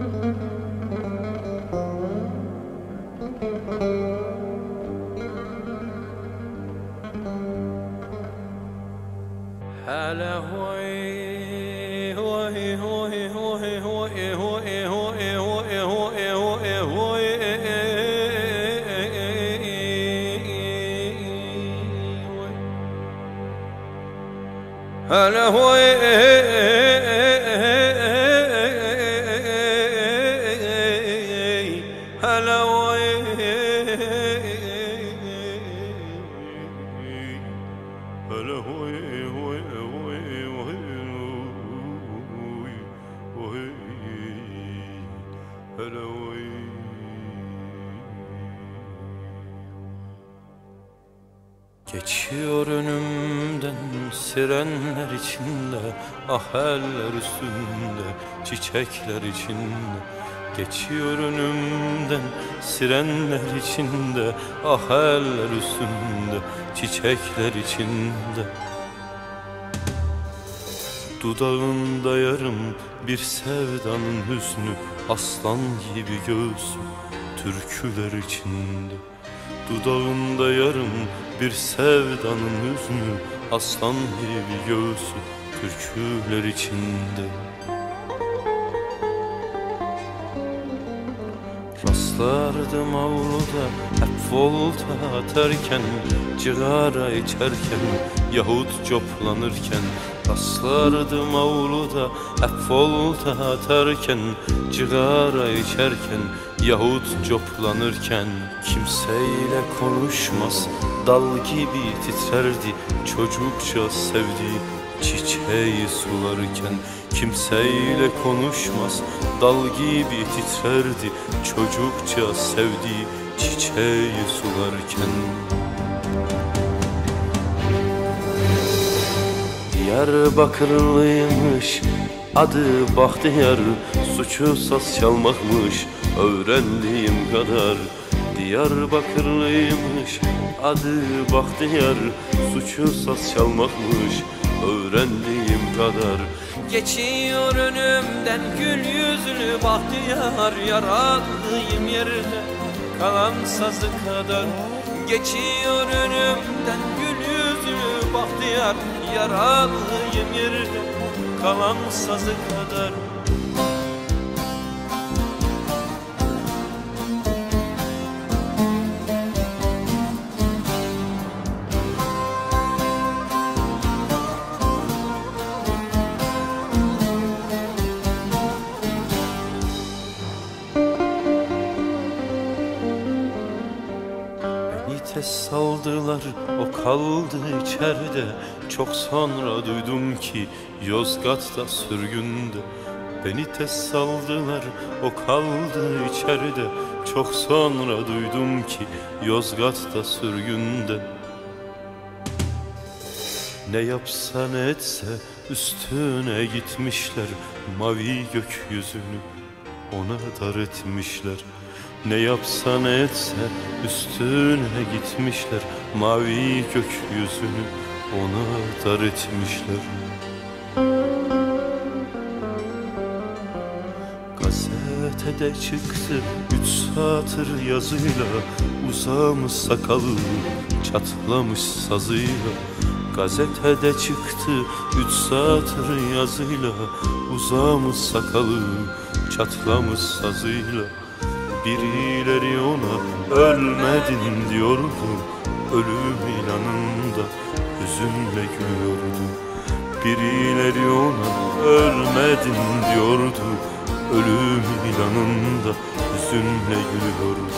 هلا هوي هوي هوي هوي هوي هوي هوي هوي هوي هوي هوي هلا هوي هلا هوي هلا هوي geçiyor önümden sirenler içinde, ah eller üstünde, çiçekler içinde. Geçiyor önümden sirenler içinde, ah eller üstünde, çiçekler içinde. Dudağında yarım bir sevdanın hüznü, aslan gibi göğsü türküler içinde. Dudağında yarım bir sevdanın hüznü, aslan gibi göğsü türküler içinde. Rastlardım avluda hep volta atarken, cigara içerken yahut coplanırken. Rastlardım avluda hep volta atarken, cigara içerken yahut coplanırken. Kimseyle konuşmaz, dal gibi titrerdi çocukça sevdiği çiçeği sularken. Kimseyle konuşmaz, dal gibi titrerdi çocukça sevdiği çiçeği sularken. Diyarbakırlıymış, adı Bahtiyar, suçu saz çalmakmış öğrendiğim kadar. Diyarbakırlıymış, adı Bahtiyar, suçu saz çalmakmış öğrendiğim kadar. Geçiyor önümden gül yüzlü Bahtiyar, yaralıyım yerde kalan sazı kadar. Geçiyor önümden gül yüzlü Bahtiyar, yaralıyım yerde kalan sazı kadar. Tez saldılar, o kaldı içeride. Çok sonra duydum ki Yozgat'ta sürgünde. Beni tez saldılar, o kaldı içeride. Çok sonra duydum ki Yozgat'ta sürgünde. Ne yapsa ne etse üstüne gitmişler, mavi gökyüzünü ona dar etmişler. Ne yapsa ne etse üstüne gitmişler, mavi gökyüzünü ona dar etmişler. Gazetede çıktı 3 satır yazıyla, uzamış sakalı çatlamış sazıyla. Gazetede çıktı 3 satır yazıyla, uzamış sakalı çatlamış sazıyla. Birileri ona ölmedin diyordu, ölüm ilanında hüzünle gülüyordu. Birileri ona ölmedin diyordu, ölüm ilanında hüzünle gülüyordu.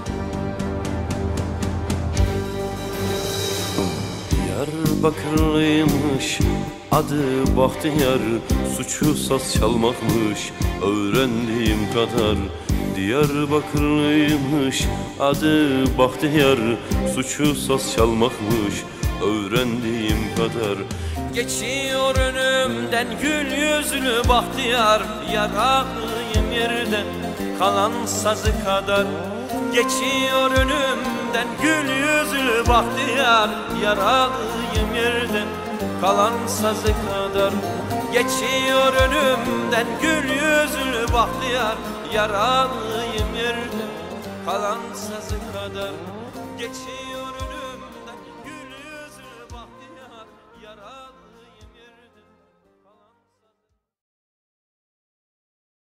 Diyarbakırlıymış, adı Bahtiyar, suçu saz çalmakmış öğrendiğim kadar. Diyarbakırlıymış, adı Bahtiyar, suçu saz çalmakmış öğrendiğim kadar. Geçiyor önümden gül yüzlü Bahtiyar, yaralıyım yerde kalan sazı kadar. Geçiyor önümden gül yüzlü Bahtiyar, yaralıyım yerde kalan sazı kadar. Geçiyor önümden gül yüzlü bahtiyar, yaralıyım yerde kalan sazı kadar. Geçiyor